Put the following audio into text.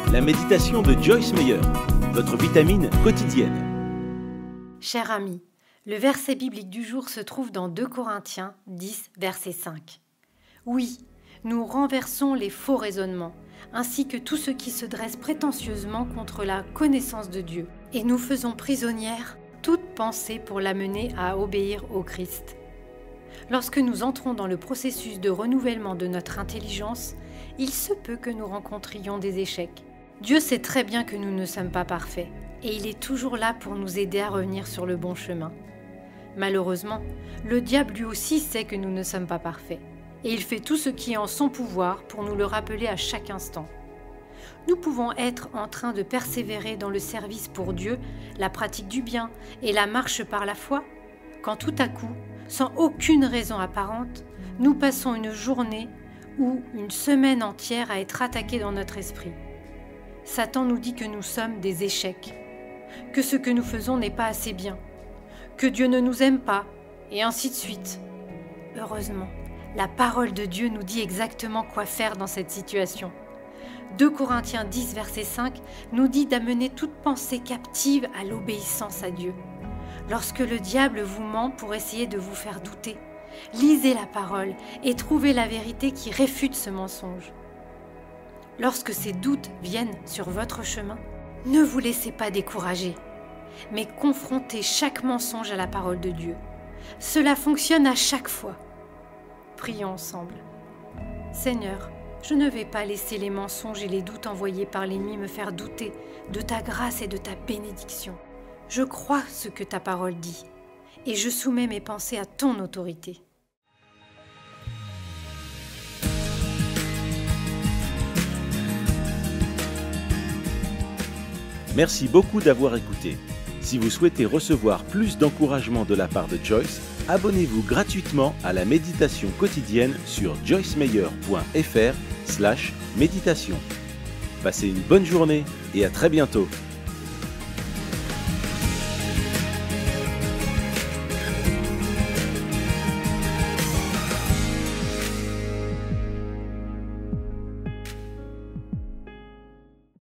la méditation de Joyce Meyer, votre vitamine quotidienne. Cher ami, le verset biblique du jour se trouve dans 2 Corinthiens 10, verset 5. Oui, nous renversons les faux raisonnements, ainsi que tout ce qui se dresse prétentieusement contre la connaissance de Dieu, et nous faisons prisonnière toute pensée pour l'amener à obéir au Christ. Lorsque nous entrons dans le processus de renouvellement de notre intelligence, il se peut que nous rencontrions des échecs. Dieu sait très bien que nous ne sommes pas parfaits, et il est toujours là pour nous aider à revenir sur le bon chemin. Malheureusement, le diable lui aussi sait que nous ne sommes pas parfaits, et il fait tout ce qui est en son pouvoir pour nous le rappeler à chaque instant. Nous pouvons être en train de persévérer dans le service pour Dieu, la pratique du bien et la marche par la foi, quand tout à coup, sans aucune raison apparente, nous passons une journée ou une semaine entière à être attaqués dans notre esprit. Satan nous dit que nous sommes des échecs, que ce que nous faisons n'est pas assez bien, que Dieu ne nous aime pas, et ainsi de suite. Heureusement, la parole de Dieu nous dit exactement quoi faire dans cette situation. 2 Corinthiens 10, verset 5 nous dit d'amener toute pensée captive à l'obéissance à Dieu. Lorsque le diable vous ment pour essayer de vous faire douter, lisez la parole et trouvez la vérité qui réfute ce mensonge. Lorsque ces doutes viennent sur votre chemin, ne vous laissez pas décourager, mais confrontez chaque mensonge à la parole de Dieu. Cela fonctionne à chaque fois. Prions ensemble. Seigneur, je ne vais pas laisser les mensonges et les doutes envoyés par l'ennemi me faire douter de ta grâce et de ta bénédiction. Je crois ce que ta parole dit, et je soumets mes pensées à ton autorité. Merci beaucoup d'avoir écouté. Si vous souhaitez recevoir plus d'encouragement de la part de Joyce, abonnez-vous gratuitement à la méditation quotidienne sur joycemeyer.fr/méditation. Passez une bonne journée et à très bientôt.